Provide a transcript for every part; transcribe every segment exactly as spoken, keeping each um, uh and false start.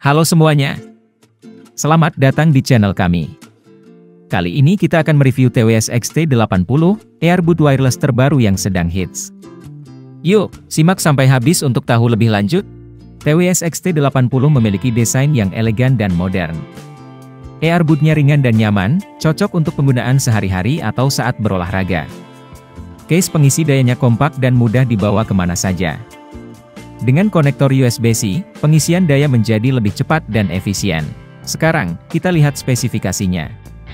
Halo semuanya, selamat datang di channel kami. Kali ini kita akan mereview T W S X T delapan puluh, earbud wireless terbaru yang sedang hits. Yuk, simak sampai habis untuk tahu lebih lanjut. T W S X T delapan puluh memiliki desain yang elegan dan modern. Earbudnya ringan dan nyaman, cocok untuk penggunaan sehari-hari atau saat berolahraga. Case pengisi dayanya kompak dan mudah dibawa kemana saja. Dengan konektor U S B C, pengisian daya menjadi lebih cepat dan efisien. Sekarang, kita lihat spesifikasinya.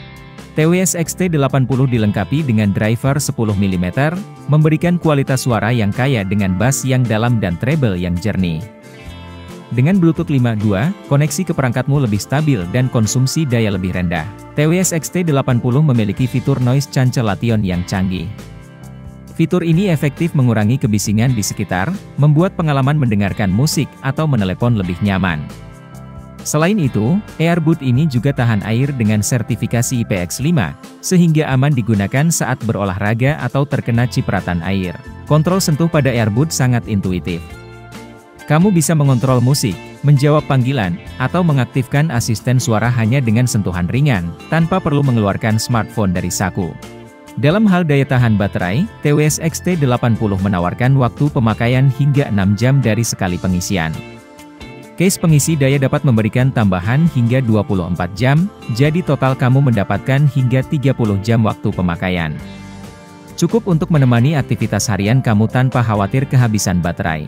T W S X T delapan puluh dilengkapi dengan driver sepuluh milimeter, memberikan kualitas suara yang kaya dengan bass yang dalam dan treble yang jernih. Dengan Bluetooth lima titik dua, koneksi ke perangkatmu lebih stabil dan konsumsi daya lebih rendah. T W S X T delapan puluh memiliki fitur noise cancellation yang canggih. Fitur ini efektif mengurangi kebisingan di sekitar, membuat pengalaman mendengarkan musik atau menelepon lebih nyaman. Selain itu, earbud ini juga tahan air dengan sertifikasi I P X lima, sehingga aman digunakan saat berolahraga atau terkena cipratan air. Kontrol sentuh pada earbud sangat intuitif. Kamu bisa mengontrol musik, menjawab panggilan, atau mengaktifkan asisten suara hanya dengan sentuhan ringan, tanpa perlu mengeluarkan smartphone dari saku. Dalam hal daya tahan baterai, T W S X T delapan puluh menawarkan waktu pemakaian hingga enam jam dari sekali pengisian. Case pengisi daya dapat memberikan tambahan hingga dua puluh empat jam, jadi total kamu mendapatkan hingga tiga puluh jam waktu pemakaian. Cukup untuk menemani aktivitas harian kamu tanpa khawatir kehabisan baterai.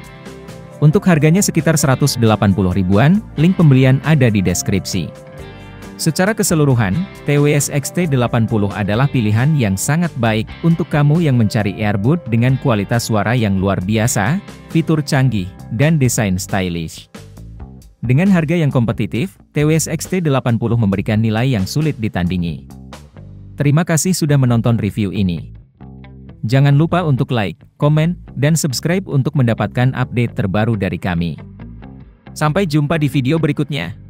Untuk harganya sekitar seratus delapan puluh ribuan, link pembelian ada di deskripsi. Secara keseluruhan, T W S X T delapan puluh adalah pilihan yang sangat baik untuk kamu yang mencari earbud dengan kualitas suara yang luar biasa, fitur canggih, dan desain stylish. Dengan harga yang kompetitif, T W S X T delapan puluh memberikan nilai yang sulit ditandingi. Terima kasih sudah menonton review ini. Jangan lupa untuk like, komen, dan subscribe untuk mendapatkan update terbaru dari kami. Sampai jumpa di video berikutnya.